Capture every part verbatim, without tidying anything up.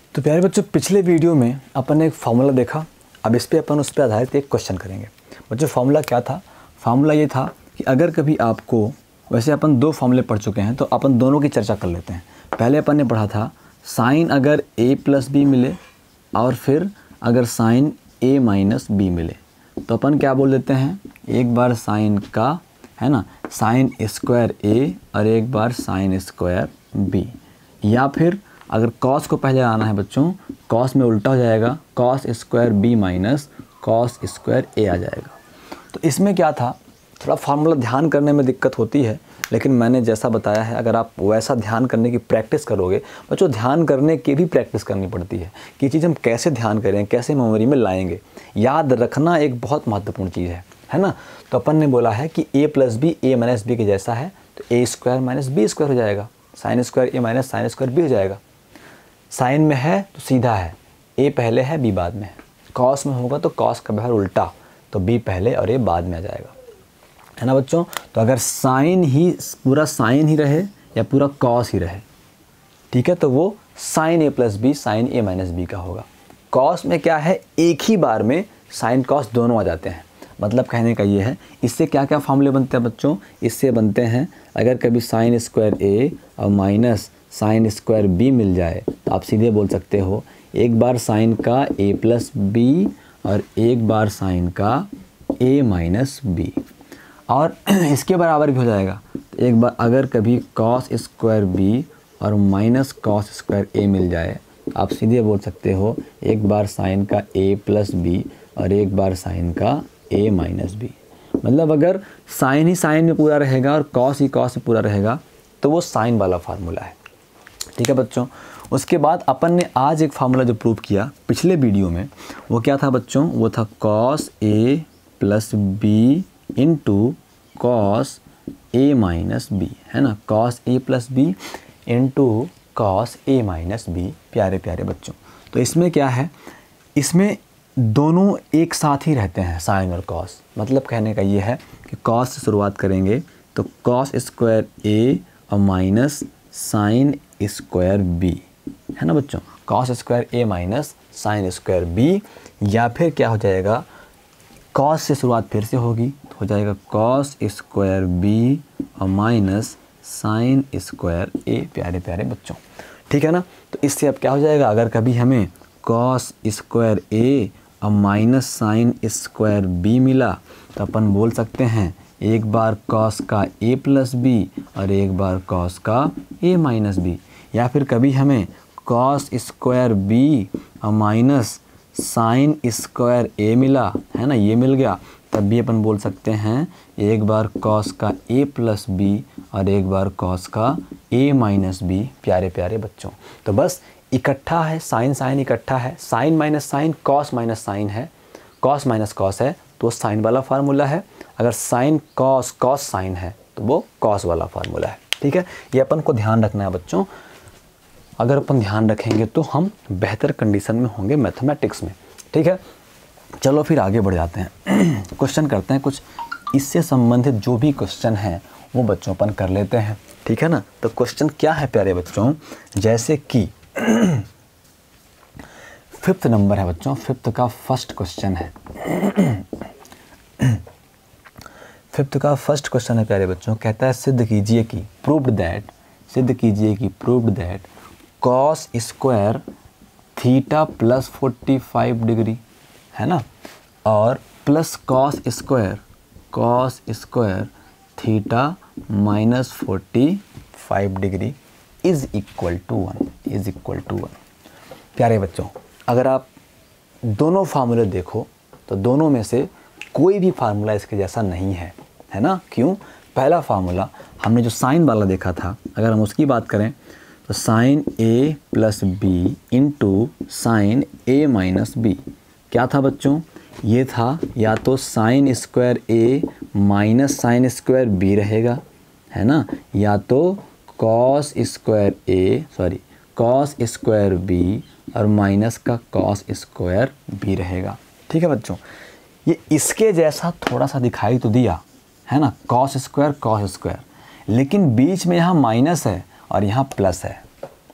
तो प्यारे बच्चों, पिछले वीडियो में अपन ने एक फार्मूला देखा। अब इस पे अपन उस पर आधारित एक क्वेश्चन करेंगे। बच्चों फार्मूला क्या था? फार्मूला ये था कि अगर कभी आपको, वैसे अपन दो फार्मूले पढ़ चुके हैं तो अपन दोनों की चर्चा कर लेते हैं। पहले अपन ने पढ़ा था साइन अगर ए प्लस बी मिले और फिर अगर साइन ए माइनस बी मिले तो अपन क्या बोल देते हैं, एक बार साइन का है ना साइन स्क्वायर ए और एक बार साइन स्क्वायर बी। या फिर अगर कॉस को पहले आना है बच्चों, कॉस में उल्टा हो जाएगा, cos square B minus cos square A आ जाएगा। तो इसमें क्या था, थोड़ा फार्मूला ध्यान करने में दिक्कत होती है, लेकिन मैंने जैसा बताया है अगर आप वैसा ध्यान करने की प्रैक्टिस करोगे बच्चों, ध्यान करने की भी प्रैक्टिस करनी पड़ती है कि चीज़ हम कैसे ध्यान करें, कैसे मेमोरी में लाएंगे। याद रखना एक बहुत महत्वपूर्ण चीज़ है, है ना। तो अपन ने बोला है कि a plus B A minus B के जैसा है, तो A square minus B square हो जाएगा, sine square A minus sine square B हो जाएगा। साइन में है तो सीधा है, ए पहले है बी बाद में है। कॉस में होगा तो कॉस का बाहर उल्टा, तो बी पहले और ए बाद में आ जाएगा, है ना बच्चों। तो अगर साइन ही पूरा साइन ही रहे या पूरा कॉस ही रहे, ठीक है, तो वो sine A plus B sine A minus B का होगा। कॉस में क्या है, एक ही बार में साइन कॉस दोनों आ जाते हैं। मतलब कहने का ये है, इससे क्या क्या फार्मूले बनते हैं बच्चों, इससे बनते हैं अगर कभी साइन स्क्वायर ए और माइनस साइन स्क्वायर बी मिल जाए तो आप सीधे बोल सकते हो एक बार साइन का ए प्लस बी और एक बार साइन का ए माइनस बी, और इसके बराबर भी हो जाएगा। तो एक बार अगर कभी कॉस स्क्वायर बी और माइनस कॉस स्क्वायर ए मिल जाए आप सीधे बोल सकते हो एक बार साइन का ए प्लस बी और एक बार साइन का ए माइनस बी। मतलब अगर साइन ही साइन में पूरा रहेगा और कॉस ही कॉस में पूरा रहेगा तो वो साइन वाला फार्मूला है, ठीक है बच्चों। उसके बाद अपन ने आज एक फार्मूला जो प्रूव किया पिछले वीडियो में, वो क्या था बच्चों, वो था cos A plus B into cos A minus B, है ना। Cos A plus B into cos A minus B. प्यारे प्यारे बच्चों, तो इसमें क्या है, इसमें दोनों एक साथ ही रहते हैं, साइन और कॉस। मतलब कहने का ये है कि कॉस से शुरुआत करेंगे तो कॉस स्क्वायर ए और माइनस साइन स्क्वायर बी, है ना बच्चों। Cos square A minus sine square B, या फिर क्या हो जाएगा, कॉस से शुरुआत फिर से होगी तो हो जाएगा कॉस स्क्वायर बी और माइनस साइन स्क्वायर ए। प्यारे प्यारे बच्चों, ठीक है ना। तो इससे अब क्या हो जाएगा, अगर कभी हमें कॉस स्क्वायर ए और माइनस साइन स्क्वायर बी मिला तो अपन बोल सकते हैं एक बार कॉस का ए प्लस बी और एक बार कॉस का ए माइनस बी। या फिर कभी हमें कॉस स्क्वायर बी और माइनस साइन स्क्वायर ए मिला, है ना, ये मिल गया, तब भी अपन बोल सकते हैं एक बार कॉस का ए प्लस बी और एक बार कॉस का ए माइनस बी। प्यारे प्यारे बच्चों, तो बस इकट्ठा है, साइन साइन इकट्ठा है, sine minus sine cos minus sine है, कॉस माइनस कॉस है तो वो साइन वाला फार्मूला है। अगर साइन कॉस कॉस साइन है तो वो कॉस वाला फार्मूला है, ठीक है। ये अपन को ध्यान रखना है बच्चों। अगर अपन ध्यान रखेंगे तो हम बेहतर कंडीशन में होंगे मैथमेटिक्स में, ठीक है। चलो फिर आगे बढ़ जाते हैं, क्वेश्चन करते हैं कुछ इससे संबंधित जो भी क्वेश्चन हैं वो बच्चों अपन कर लेते हैं, ठीक है ना। तो क्वेश्चन क्या है प्यारे बच्चों, जैसे कि फिफ्थ नंबर है बच्चों, फिफ्थ का फर्स्ट क्वेश्चन है। फिफ्थ का फर्स्ट क्वेश्चन है प्यारे बच्चों, कहता है सिद्ध कीजिए कि प्रूव्ड दैट, सिद्ध कीजिए कि proved that cos square theta plus forty five degree, है ना, और plus cos square cos square theta minus forty five degree is equal to one, is equal to one. प्यारे बच्चों, अगर आप दोनों फार्मूले देखो तो दोनों में से कोई भी फार्मूला इसके जैसा नहीं है, है ना। क्यों? पहला फार्मूला हमने जो साइन वाला देखा था, अगर हम उसकी बात करें तो sine A plus B into sine A minus B क्या था बच्चों, ये था या तो sine square A minus sine square B रहेगा, है ना, या तो cos square A sorry cos square B और माइनस का कॉस स्क्वायर बी रहेगा, ठीक है बच्चों। ये इसके जैसा थोड़ा सा दिखाई तो दिया, है ना, कॉस स्क्वायर कॉस स्क्वायर, लेकिन बीच में यहाँ माइनस है और यहाँ प्लस है,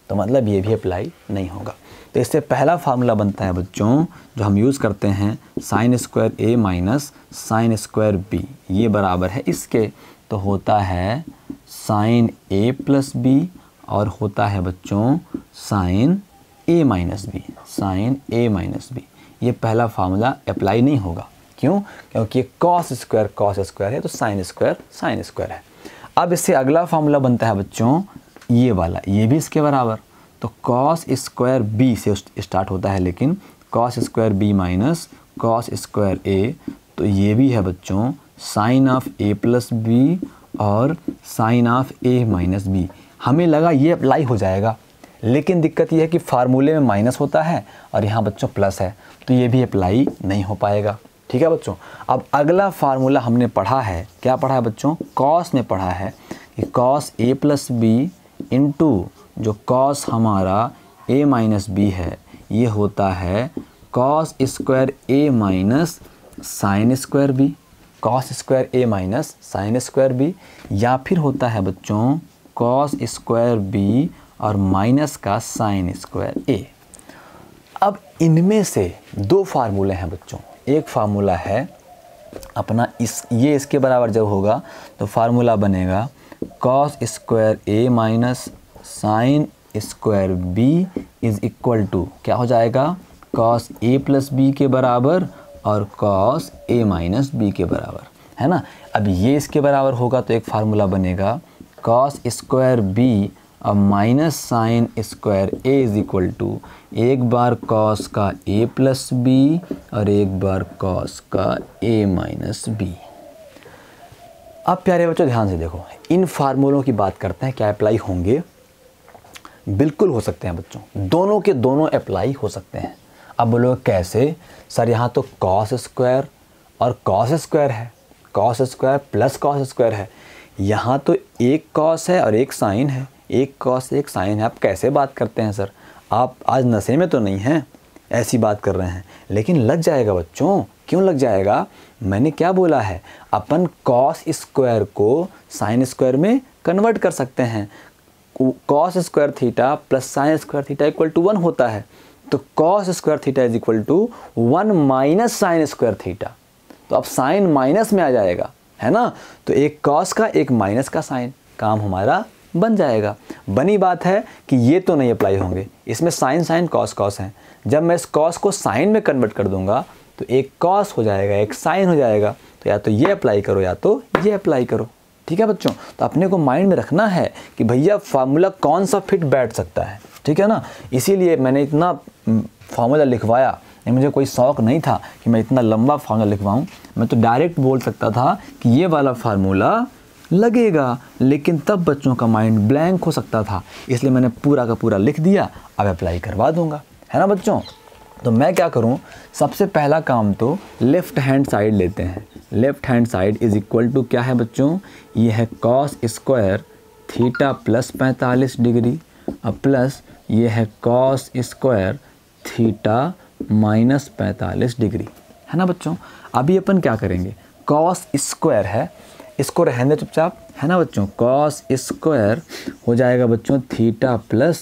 तो मतलब ये भी अप्लाई नहीं होगा। तो इससे पहला फार्मूला बनता है बच्चों जो हम यूज़ करते हैं, sine square A minus sine square B, ये बराबर है इसके, तो होता है साइन ए प्लस बी और होता है बच्चों sine A minus B, sine A minus B. ये पहला फार्मूला अप्लाई नहीं होगा, क्यों? क्योंकि कॉस स्क्वायर कॉस स्क्वायर है तो साइन स्क्वायर साइन स्क्वायर है। अब इससे अगला फार्मूला बनता है बच्चों ये वाला, ये भी इसके बराबर, तो कॉस स्क्वायर बी से स्टार्ट होता है, लेकिन cos square B minus cos square A, तो ये भी है बच्चों sine of A plus B और sine of A minus B. हमें लगा ये अप्लाई हो जाएगा, लेकिन दिक्कत ये है कि फार्मूले में माइनस होता है और यहाँ बच्चों प्लस है, तो ये भी अप्लाई नहीं हो पाएगा। ठीक है बच्चों। अब अगला फार्मूला हमने पढ़ा है, क्या पढ़ा है बच्चों? कॉस में पढ़ा है कि cos A plus B into जो कॉस हमारा ए माइनस बी है, ये होता है cos square A minus sine square B, cos square A minus sine square B, या फिर होता है बच्चों कॉस स्क्वायर बी और माइनस का साइन स्क्वायर ए। अब इनमें से दो फार्मूले हैं बच्चों, एक फार्मूला है अपना इस ये इसके बराबर जब होगा तो फार्मूला बनेगा cos square A minus sine square B is equal to क्या हो जाएगा, कॉस ए प्लस बी के बराबर और कॉस ए माइनस बी के बराबर, है ना। अब ये इसके बराबर होगा तो एक फार्मूला बनेगा कॉस स्क्वायर बी और minus sine square A is equal to एक बार कॉस का ए प्लस बी और एक बार कॉस का ए माइनस बी। अब प्यारे बच्चों ध्यान से देखो, इन फार्मूलों की बात करते हैं, क्या अप्लाई होंगे? बिल्कुल हो सकते हैं बच्चों, दोनों के दोनों अप्लाई हो सकते हैं। अब बोलो कैसे? सर यहाँ तो कॉस स्क्वायर और कॉस स्क्वायर है, cos square plus cos square है, यहाँ तो एक कॉस है और एक साइन है, एक कॉस एक साइन है। आप कैसे बात करते हैं सर? आप आज नशे में तो नहीं हैं, ऐसी बात कर रहे हैं? लेकिन लग जाएगा बच्चों। क्यों लग जाएगा? मैंने क्या बोला है, अपन कॉस स्क्वायर को साइन स्क्वायर में कन्वर्ट कर सकते हैं। Cos square theta plus sine square theta equal to one होता है, तो cos square theta is equal to one minus sine square theta, तो अब साइन माइनस में आ जाएगा, है ना। तो एक कॉस का एक माइनस का साइन, काम हमारा बन जाएगा। बनी बात है कि ये तो नहीं अप्लाई होंगे, इसमें साइन साइन कॉस कॉस हैं। जब मैं इस कॉस को साइन में कन्वर्ट कर दूंगा तो एक कॉस हो जाएगा एक साइन हो जाएगा, तो या तो ये अप्लाई करो या तो ये अप्लाई करो। ठीक है बच्चों, तो अपने को माइंड में रखना है कि भैया फार्मूला कौन सा फिट बैठ सकता है, ठीक है ना। इसीलिए मैंने इतना फार्मूला लिखवाया, मुझे कोई शौक़ नहीं था कि मैं इतना लंबा फार्मूला लिखवाऊँ। मैं तो डायरेक्ट बोल सकता था कि ये वाला फार्मूला लगेगा, लेकिन तब बच्चों का माइंड ब्लैंक हो सकता था, इसलिए मैंने पूरा का पूरा लिख दिया, अब अप्लाई करवा दूंगा, है ना बच्चों। तो मैं क्या करूं, सबसे पहला काम तो लेफ़्ट हैंड साइड लेते हैं। Left hand side is equal to क्या है बच्चों, ये है कॉस स्क्वायर थीटा प्लस पैंतालीस डिग्री और प्लस ये है कॉस स्क्वायर थीटा माइनस पैंतालीस डिग्री, है ना बच्चों। अभी अपन क्या करेंगे, कॉस स्क्वायर है, इसको रहने दे चुपचाप, है ना बच्चों। कॉस स्क्वायर हो जाएगा बच्चों थीटा प्लस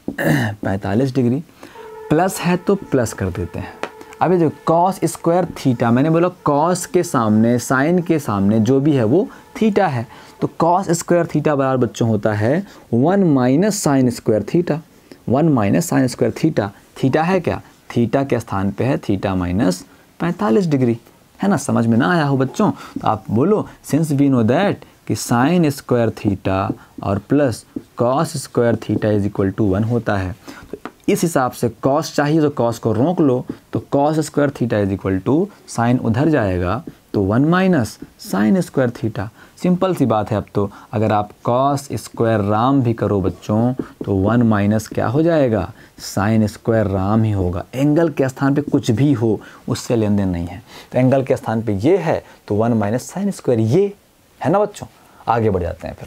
पैंतालीस डिग्री, प्लस है तो प्लस कर देते हैं। अभी जो कॉस स्क्वायर थीटा, मैंने बोला कॉस के सामने साइन के सामने जो भी है वो थीटा है, तो कॉस स्क्वायर थीटा बराबर बच्चों होता है one minus sine square theta, one minus sine square theta. Theta है क्या, थीटा के स्थान पे है थीटा माइनस पैंतालीस डिग्री, है ना। समझ में ना आया हो बच्चों तो आप बोलो सिंस वी नो दैट कि साइन स्क्वायर थीटा और plus cos square theta is equal to one होता है, तो इस हिसाब से कॉस चाहिए तो कॉस को रोक लो, तो cos square theta is equal to sine उधर जाएगा तो one minus sine square theta. Simple सी बात है। अब तो अगर आप कॉस स्क्वायर राम भी करो बच्चों तो वन माइनस क्या हो जाएगा, साइन स्क्वायर राम ही होगा। एंगल के स्थान पे कुछ भी हो उससे लेन देन नहीं है, तो एंगल के स्थान पे ये है तो वन माइनस साइन स्क्वायर ये है ना बच्चों। आगे बढ़ जाते हैं फिर।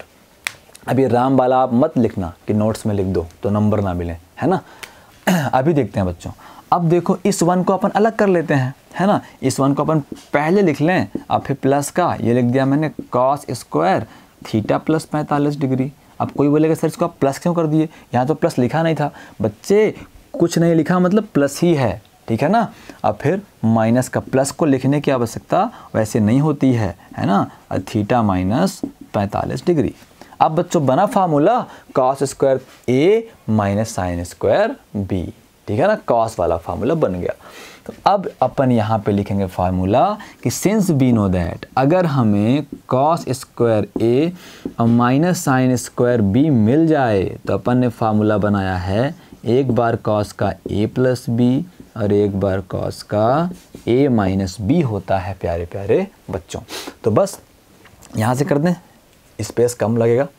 अब ये राम वाला आप मत लिखना कि नोट्स में लिख दो तो नंबर ना मिले, है ना। अभी देखते हैं बच्चों। अब देखो इस वन को अपन अलग कर लेते हैं, है ना। इस वन को अपन पहले लिख लें, अब फिर प्लस का ये लिख दिया मैंने कॉस स्क्वायर थीटा प्लस पैंतालीस डिग्री, अब कोई बोलेगा सर इसको आप प्लस क्यों कर दिए, यहाँ तो प्लस लिखा नहीं था। बच्चे कुछ नहीं लिखा मतलब प्लस ही है, ठीक है ना। अब फिर माइनस का प्लस को लिखने की आवश्यकता वैसे नहीं होती है, है ना। थीटा माइनस पैंतालीस डिग्री। अब बच्चों बना formula cos square A minus sine square B, ठीक है ना, कॉस वाला फार्मूला बन गया। तो अब अपन यहाँ पे लिखेंगे फार्मूला कि सिंस वी नो दैट, अगर हमें कॉस स्क्वायर ए और माइनस साइन स्क्वायर बी मिल जाए तो अपन ने फार्मूला बनाया है एक बार कॉस का ए प्लस बी और एक बार कॉस का ए माइनस बी होता है प्यारे प्यारे बच्चों। तो बस यहाँ से कर दें, स्पेस कम लगेगा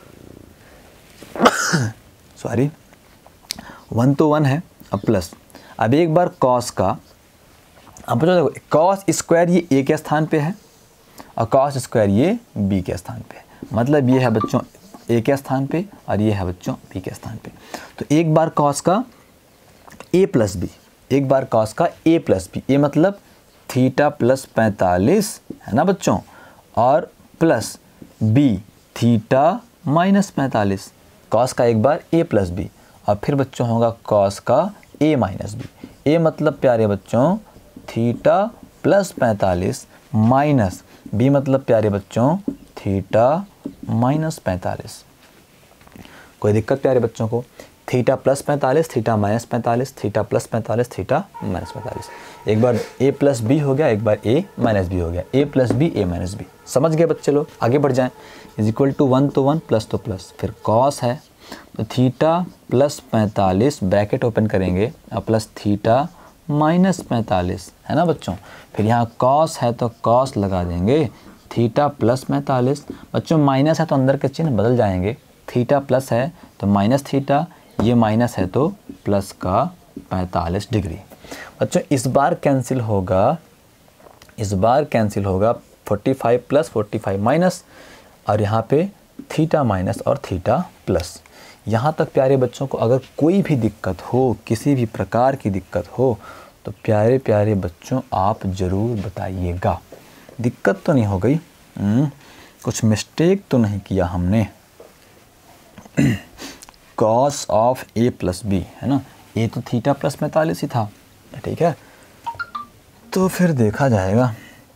सॉरी, वन तो वन है, अब प्लस। अब एक बार कॉस का, अब बच्चों देखो कॉस स्क्वायर ये ए के स्थान पे है और कॉस स्क्वायर ये बी के स्थान पे है, मतलब ये है बच्चों ए के स्थान पे और ये है बच्चों बी के स्थान पे। तो एक बार कॉस का ए प्लस बी, एक बार कॉस का ए प्लस बी, ए मतलब थीटा प्लस पैंतालीस है ना बच्चों, और प्लस बी थीटा माइनस पैंतालीस। कॉस का एक बार ए प्लस बी और फिर बच्चों होगा कॉस का ए माइनस बी। ए मतलब प्यारे बच्चों थीटा प्लस पैंतालीस माइनस बी मतलब प्यारे बच्चों थीटा माइनस पैंतालीस। कोई दिक्कत प्यारे बच्चों को? थीटा प्लस पैंतालीस, थीटा माइनस पैंतालीस, थीटा प्लस पैंतालीस, थीटा माइनस पैंतालीस। एक बार ए प्लस बी हो गया, एक बार ए माइनस बी हो गया, A plus B A minus B. समझ गए बच्चे लोग? आगे बढ़ जाएं। इज इक्वल टू वन तो वन, प्लस तो प्लस, फिर कॉस है तो थीटा प्लस पैंतालीस ब्रैकेट ओपन करेंगे और प्लस थीटा माइनस पैंतालीस, है ना बच्चों। फिर यहाँ कॉस है तो कॉस लगा देंगे, थीटा प्लस पैंतालीस। बच्चों माइनस है तो अंदर के चिन्ह बदल जाएंगे, थीटा प्लस है तो माइनस थीटा, ये माइनस है तो प्लस का पैंतालीस डिग्री। बच्चों इस बार कैंसिल होगा, इस बार कैंसिल होगा पैंतालीस प्लस पैंतालीस माइनस, और यहाँ पे थीटा माइनस और थीटा प्लस। यहाँ तक प्यारे बच्चों को अगर कोई भी दिक्कत हो, किसी भी प्रकार की दिक्कत हो तो प्यारे प्यारे बच्चों आप ज़रूर बताइएगा। दिक्कत तो नहीं हो गई? कुछ मिस्टेक तो नहीं किया हमने? Cos of A plus B है ना, ए तो थीटा प्लस पैंतालीस ही था, ठीक है। तो फिर देखा जाएगा,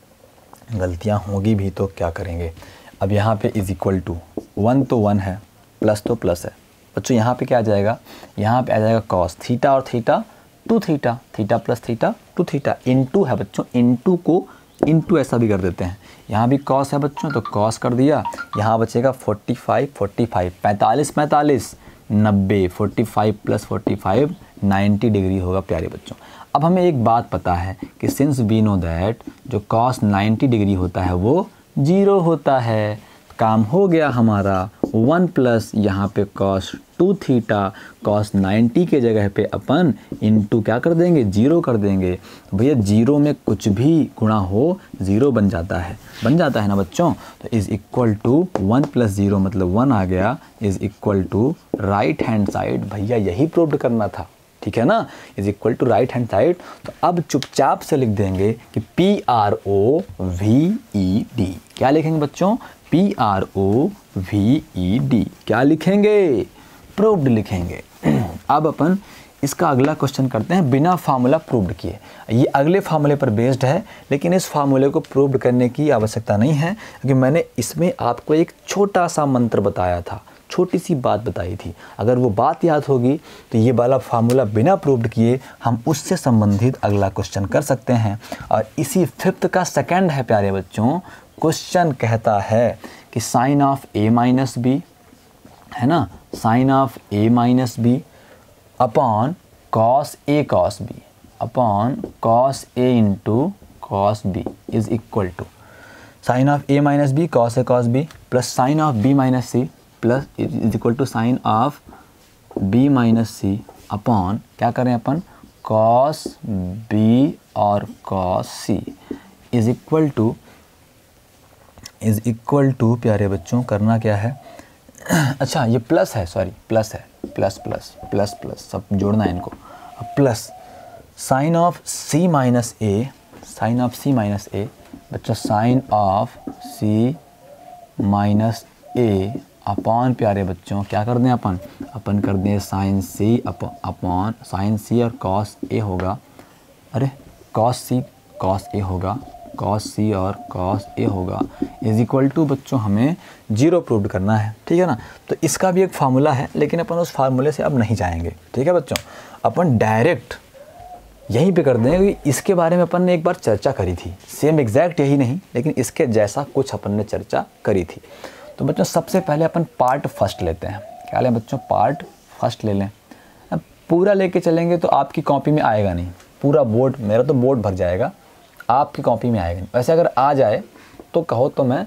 गलतियां होगी भी तो क्या करेंगे। अब यहाँ पे इज इक्वल टू वन तो वन है, प्लस तो प्लस है। बच्चों यहाँ पे क्या आ जाएगा, यहाँ पे आ जाएगा कॉस थीटा और theta two theta, theta plus theta two theta, into है बच्चों, इनटू को इनटू ऐसा भी कर देते हैं। यहाँ भी कॉस है बच्चों तो कॉस कर दिया, यहाँ बचेगा पैंतालीस पैंतालीस, पैंतालीस पैंतालीस नब्बे, पैंतालीस प्लस पैंतालीस नब्बे डिग्री होगा प्यारे बच्चों। अब हमें एक बात पता है कि सिंस वी नो दैट जो कॉस नब्बे डिग्री होता है वो जीरो होता है। काम हो गया हमारा, वन प्लस यहाँ पे कॉस टू थीटा, कॉस नब्बे के जगह पे अपन इनटू क्या कर देंगे, जीरो कर देंगे। तो भैया जीरो में कुछ भी गुणा हो ज़ीरो बन जाता है, बन जाता है ना बच्चों। तो is equal to one plus zero मतलब वन आ गया, is equal to right hand side. भैया यही प्रूव करना था, ठीक है ना, is equal to right hand side. तो अब चुपचाप से लिख देंगे कि P R O V E D. क्या लिखेंगे बच्चों? P R O V E D. क्या लिखेंगे? प्रूव्ड लिखेंगे। अब अपन इसका अगला क्वेश्चन करते हैं बिना फार्मूला प्रूव्ड किए। ये अगले फार्मूले पर बेस्ड है, लेकिन इस फार्मूले को प्रूव्ड करने की आवश्यकता नहीं है, क्योंकि मैंने इसमें आपको एक छोटा सा मंत्र बताया था, छोटी सी बात बताई थी। अगर वो बात याद होगी तो ये वाला फार्मूला बिना प्रूव्ड किए हम उससे संबंधित अगला क्वेश्चन कर सकते हैं। और इसी फिफ्थ का सेकंड है प्यारे बच्चों। क्वेश्चन कहता है कि sine of A minus B, है ना, sine of A minus B upon cos A cos B upon cos A into cos B is equal to sine of A minus B cos A cos B plus sine of B minus C plus is equal to sine of B minus C upon क्या करें अपन, cos B और cos C is equal to is equal to प्यारे बच्चों करना क्या है, अच्छा ये प्लस है, सॉरी प्लस है, प्लस प्लस प्लस प्लस सब जोड़ना है इनको। अब plus sine of C minus A, sine of C minus A बच्चों, sine of C minus A upon प्यारे बच्चों क्या कर दें अपन अपन कर दें sine C upon sine C और कॉस ए होगा, अरे कॉस सी कॉस ए होगा, कॉस सी और कॉस ए होगा इज इक्वल टू बच्चों हमें जीरो प्रूव करना है, ठीक है ना। तो इसका भी एक फार्मूला है, लेकिन अपन उस फार्मूले से अब नहीं जाएंगे, ठीक है बच्चों। अपन डायरेक्ट यहीं पे कर देंगे कि इसके बारे में अपन ने एक बार चर्चा करी थी, सेम एग्जैक्ट यही नहीं लेकिन इसके जैसा कुछ अपन ने चर्चा करी थी। तो बच्चों सबसे पहले अपन पार्ट फर्स्ट लेते हैं, क्या लें बच्चों, पार्ट फर्स्ट ले लें। अब पूरा लेके चलेंगे तो आपकी कॉपी में आएगा नहीं, पूरा बोर्ड, मेरा तो बोर्ड भर जाएगा, आपकी कॉपी में आएगा नहीं। वैसे अगर आ जाए तो कहो तो मैं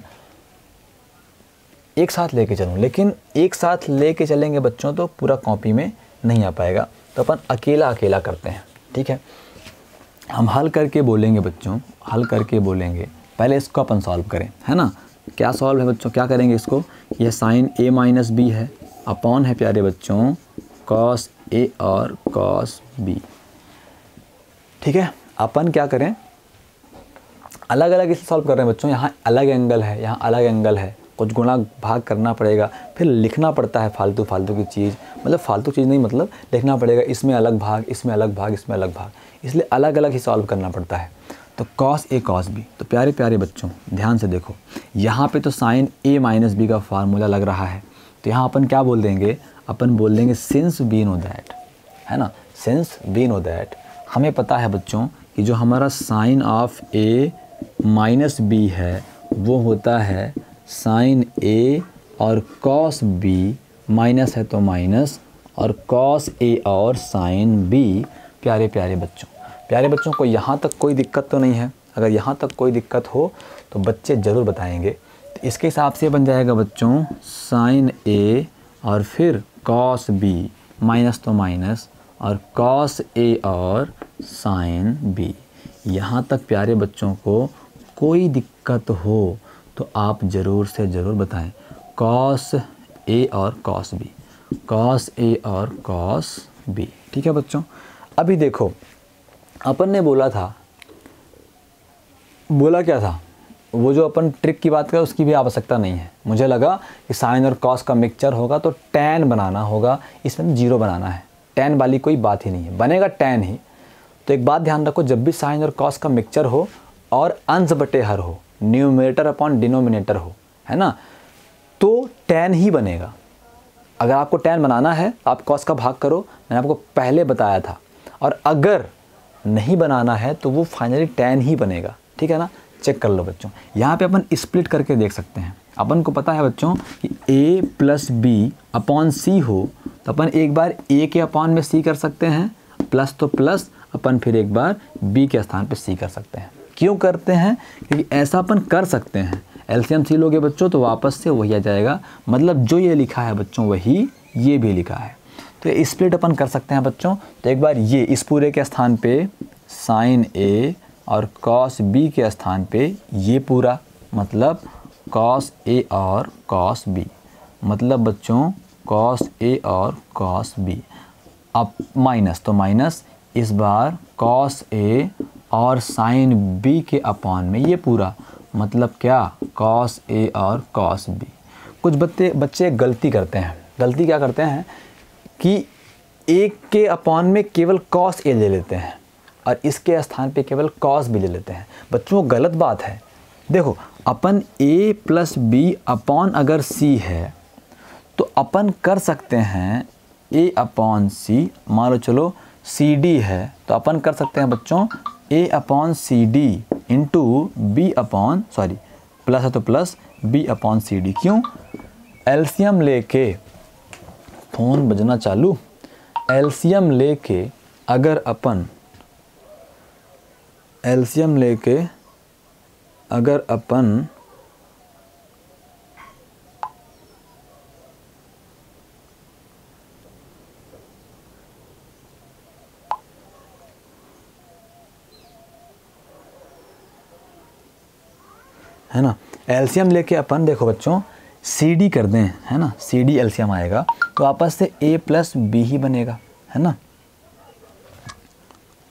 एक साथ लेके चलूँ, लेकिन एक साथ लेके चलेंगे बच्चों तो पूरा कॉपी में नहीं आ पाएगा, तो अपन अकेला अकेला करते हैं, ठीक है। हम हल करके बोलेंगे बच्चों, हल करके बोलेंगे, पहले इसको अपन सॉल्व करें, है ना। क्या सॉल्व है बच्चों, क्या करेंगे इसको, ये साइन ए माइनस बी है, अपॉन है प्यारे बच्चों कॉस ए और कॉस बी, ठीक है। अपन क्या करें, अलग अलग इसे सॉल्व कर रहे हैं बच्चों, यहाँ अलग एंगल है, यहाँ अलग एंगल है, कुछ गुणा भाग करना पड़ेगा, फिर लिखना पड़ता है फालतू फालतू की चीज़, मतलब फालतू चीज़ नहीं, मतलब लिखना पड़ेगा इसमें अलग भाग, इसमें अलग भाग, इसमें अलग भाग, इसलिए अलग अलग ही सॉल्व करना पड़ता है। तो कॉस ए कॉस बी, तो प्यारे प्यारे बच्चों ध्यान से देखो, यहाँ पे तो साइन ए माइनस बी का फार्मूला लग रहा है, तो यहाँ अपन क्या बोल देंगे, अपन बोल देंगे सिंस बी नो दैट, है ना, सिंस बी नो दैट, हमें पता है बच्चों कि जो हमारा sine of A minus B है वो होता है साइन ए और कॉस बी, माइनस है तो माइनस, और कॉस ए और साइन बी। प्यारे प्यारे बच्चों, प्यारे बच्चों को यहाँ तक कोई दिक्कत तो नहीं है, अगर यहाँ तक कोई दिक्कत हो तो बच्चे ज़रूर बताएंगे। तो इसके हिसाब से बन जाएगा बच्चों साइन ए और फिर कॉस बी, माइनस तो माइनस, और कॉस ए और साइन बी। यहाँ तक प्यारे बच्चों को कोई दिक्कत हो तो आप ज़रूर से ज़रूर बताएं, कॉस ए और कॉस बी, कॉस ए और कॉस बी, ठीक है बच्चों। अभी देखो अपन ने बोला था, बोला क्या था, वो जो अपन ट्रिक की बात करें उसकी भी आवश्यकता नहीं है। मुझे लगा कि साइन और कॉस का मिक्सचर होगा तो टैन बनाना होगा, इसमें जीरो बनाना है, टैन वाली कोई बात ही नहीं है, बनेगा टैन ही। तो एक बात ध्यान रखो, जब भी साइन और कॉस का मिक्सचर हो और अंश बटे हर हो, न्यूमरेटर अपॉन डिनोमिनेटर हो, है ना, तो टैन ही बनेगा। अगर आपको टैन बनाना है आप कॉस का भाग करो, मैंने आपको पहले बताया था, और अगर नहीं बनाना है तो वो फाइनली टैन ही बनेगा, ठीक है ना। चेक कर लो बच्चों, यहाँ पे अपन स्प्लिट करके देख सकते हैं। अपन को पता है बच्चों कि a plus B upon C हो, तो अपन एक बार a के अपॉन में c कर सकते हैं, प्लस तो प्लस, अपन फिर एक बार b के स्थान पे c कर सकते हैं। क्यों करते हैं, क्योंकि ऐसा अपन कर सकते हैं। एलसीएम सी लोगे बच्चों तो वापस से वही आ जाएगा, मतलब जो ये लिखा है बच्चों वही ये भी लिखा है, तो ये स्प्लिट अपन कर सकते हैं बच्चों। तो एक बार ये इस पूरे के स्थान पे साइन ए और कॉस बी के स्थान पे ये पूरा, मतलब कॉस ए और कॉस बी, मतलब बच्चों कॉस ए और कॉस बी, अब माइनस तो माइनस, इस बार कॉस ए और साइन बी के अपॉन में ये पूरा, मतलब क्या, कॉस ए और कॉस बी। कुछ बच्चे बच्चे गलती करते हैं, गलती क्या करते हैं कि एक के अपॉन में केवल कॉस ए ले लेते हैं और इसके स्थान पे केवल कॉस बी ले लेते हैं। बच्चों गलत बात है। देखो अपन a प्लस बी अपॉन अगर c है तो अपन कर सकते हैं a अपॉन सी, मान लो चलो सी डी है तो अपन कर सकते हैं बच्चों a upon C D into B upon, sorry plus है तो plus b upon C D. क्यों, एलसीएम लेके, फ़ोन बजना चालू, एलसीएम लेके अगर अपन एलसीएम लेके अगर अपन है ना, एलसीएम लेके अपन देखो बच्चों सी डी कर दें, है ना, सी डी एलसीएम आएगा तो आपस से a प्लस बी ही बनेगा, है ना,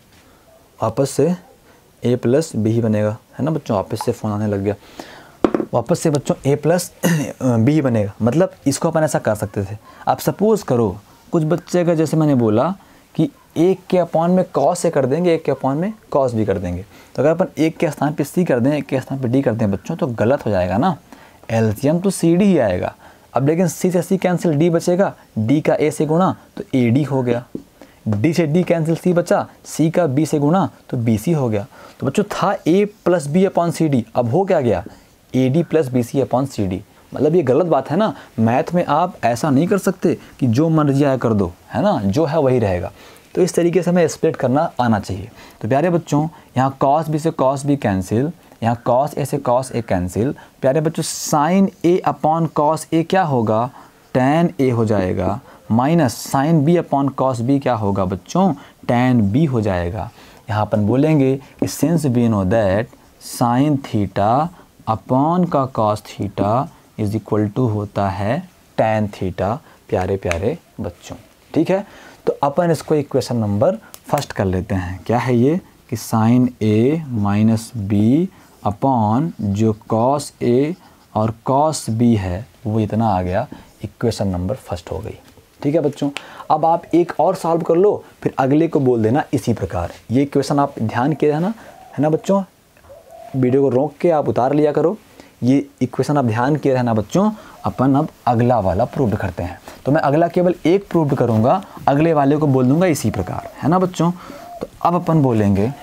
आपस से a प्लस बी ही बनेगा, है ना बच्चों। आपस से फ़ोन आने लग गया। वापस से बच्चों ए प्लस बी बनेगा। मतलब इसको अपन ऐसा कर सकते थे। अब सपोज़ करो कुछ बच्चे का, जैसे मैंने बोला कि एक के अपॉन में कॉस ए कर देंगे, एक के अपॉन में कॉस बी कर देंगे। तो अगर अपन एक के स्थान पे सी कर दें, एक के स्थान पे डी कर दें बच्चों, तो गलत हो जाएगा ना। एलसीएम तो सी डी ही आएगा। अब लेकिन सी से सी कैंसिल, डी बचेगा, डी का ए से गुणा तो ए डी हो गया, डी से डी कैंसिल सी बचा, सी का बी से गुणा तो बी सी हो गया। तो बच्चों था A plus B upon C D, अब हो क्या गया A D plus B C upon C D. मतलब ये गलत बात है ना। मैथ में आप ऐसा नहीं कर सकते कि जो मर्जी आया कर दो, है ना, जो है वही रहेगा। तो इस तरीके से हमें स्प्लिट करना आना चाहिए। तो प्यारे बच्चों यहाँ कॉस बी से कॉस बी कैंसिल, यहाँ कॉस ए से कॉस ए कैंसिल। प्यारे बच्चों sine A upon cos A क्या होगा, टैन ए हो जाएगा, minus sine B upon cos B क्या होगा बच्चों, टैन बी हो जाएगा। यहाँ अपन बोलेंगे कि since we know that sine theta upon का cos theta is equal to होता है टैन थीटा। प्यारे प्यारे बच्चों, ठीक है। तो अपन इसको इक्वेशन नंबर फर्स्ट कर लेते हैं। क्या है ये कि sine A minus B upon जो कॉस ए और कॉस बी है वो इतना आ गया। इक्वेशन नंबर फर्स्ट हो गई, ठीक है बच्चों। अब आप एक और सॉल्व कर लो, फिर अगले को बोल देना इसी प्रकार। ये इक्वेशन आप ध्यान के रहना, है ना बच्चों। वीडियो को रोक के आप उतार लिया करो। ये इक्वेशन आप ध्यान के रहना बच्चों। अपन अब अगला वाला प्रूव करते हैं। तो मैं अगला केवल एक प्रूव करूँगा, अगले वाले को बोल दूँगा इसी प्रकार, है ना बच्चों। तो अब अपन बोलेंगे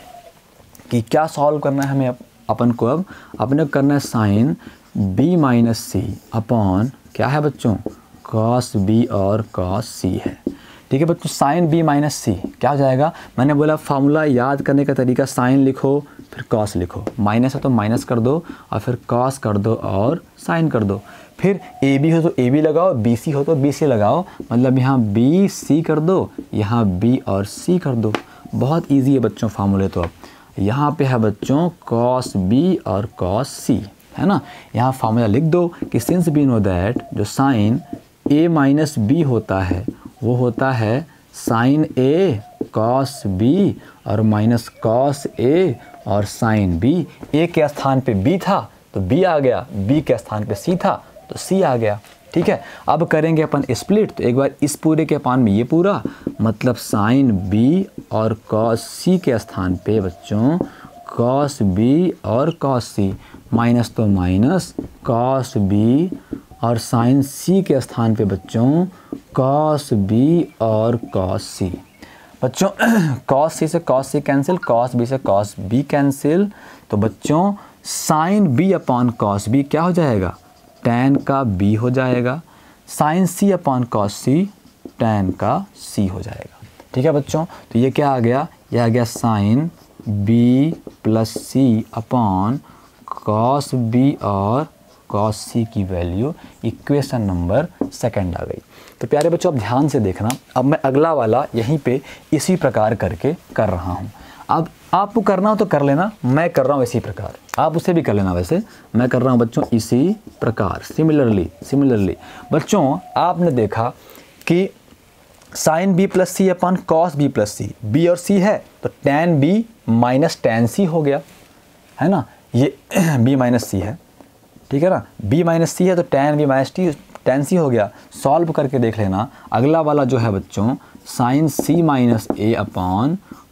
कि क्या सॉल्व करना है हमें। अपन को अब अपने करना है sine B minus C upon क्या है बच्चों, कॉस बी और कॉस सी है, ठीक है बच्चों। साइन बी माइनस सी क्या हो जाएगा, मैंने बोला फार्मूला याद करने का तरीका, साइन लिखो फिर कॉस लिखो, माइनस है तो माइनस कर दो और फिर कॉस कर दो और साइन कर दो। फिर ए बी हो तो ए बी लगाओ, बी सी हो तो बी सी लगाओ। मतलब यहाँ बी सी कर दो, यहाँ बी और सी कर दो। बहुत इजी है बच्चों फार्मूले। तो अब यहाँ पे है बच्चों कॉस बी और कॉस सी, है ना। यहाँ फार्मूला लिख दो कि सिंस वी नो दैट जो साइन ए माइनस बी होता है वो होता है साइन ए कॉस बी और माइनस कॉस ए और साइन बी। ए के स्थान पे बी था तो बी आ गया, बी के स्थान पे सी था तो सी आ गया, ठीक है। अब करेंगे अपन स्प्लिट। तो एक बार इस पूरे के पान में ये पूरा, मतलब साइन बी और कॉस सी के स्थान पे बच्चों कॉस बी और कॉस सी, माइनस तो माइनस कॉस बी और साइन सी के स्थान पे बच्चों कॉस बी और कॉस सी। बच्चों कॉस सी से cos C cancel, cos B से कॉस बी कैंसिल। तो बच्चों sine B upon cos B क्या हो जाएगा, टैन का बी हो जाएगा। Sine C upon cos C, tan का सी हो जाएगा, ठीक है बच्चों। तो ये क्या आ गया, ये आ गया sine B plus C upon cos B और कॉस सी की वैल्यू। इक्वेशन नंबर सेकंड आ गई। तो प्यारे बच्चों अब ध्यान से देखना। अब मैं अगला वाला यहीं पे इसी प्रकार करके कर रहा हूँ। अब आपको करना हो तो कर लेना, मैं कर रहा हूँ इसी प्रकार, आप उसे भी कर लेना। वैसे मैं कर रहा हूँ बच्चों इसी प्रकार, सिमिलरली सिमिलरली बच्चों आपने देखा कि sine B plus C upon cos B plus C, B और सी है तो tan B minus tan C हो गया, है ना। ये बी माइनस सी है, ठीक है ना, बी माइनस सी है तो tan B minus T tan C हो गया। सॉल्व करके देख लेना। अगला वाला जो है बच्चों sine C minus A upon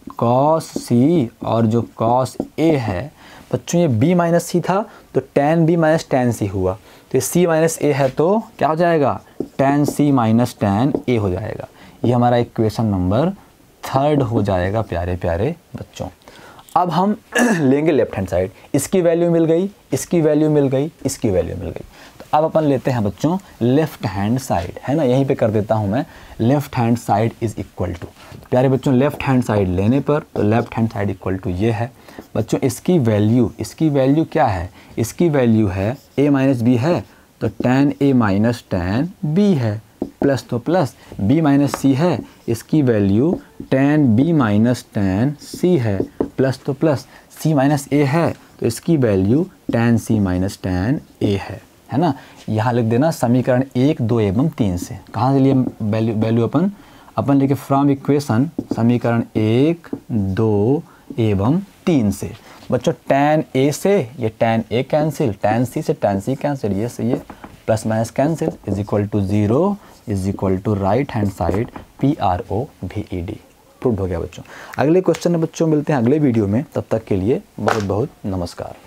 cos C और जो कॉस ए है बच्चों ये b माइनस सी था तो tan B minus tan C हुआ। तो ये c माइनस ए है तो क्या हो जाएगा, tan C minus tan A हो जाएगा। ये हमारा इक्वेशन नंबर थर्ड हो जाएगा प्यारे प्यारे बच्चों। अब हम लेंगे लेफ्ट हैंड साइड, इसकी वैल्यू मिल गई, इसकी वैल्यू मिल गई, इसकी वैल्यू मिल गई। तो अब अपन लेते हैं बच्चों लेफ्ट हैंड साइड, है ना, यहीं पे कर देता हूँ मैं। Left hand side is equal to, प्यारे बच्चों लेफ्ट हैंड साइड लेने पर तो left hand side equal to ये है बच्चों। इसकी वैल्यू, इसकी वैल्यू क्या है, इसकी वैल्यू है a माइनस बी है तो tan a minus tan b है, प्लस तो प्लस b माइनस सी है, इसकी value tan b minus tan c है, प्लस तो प्लस c माइनस a है तो इसकी value tan c minus tan a है, है ना। यहाँ लिख देना समीकरण एक दो एवं तीन से। कहाँ से लिए वैल्यू वैल्यू अपन अपन लेके फ्रॉम इक्वेशन समीकरण एक दो एवं तीन से। बच्चों tan A से ये tan A cancel, tan C से tan C कैंसिल, ये से ये plus minus cancel, is equal to zero is equal to right hand side P R O V E D. Prove हो गया बच्चों। अगले क्वेश्चन में बच्चों मिलते हैं अगले वीडियो में, तब तक के लिए बहुत बहुत नमस्कार।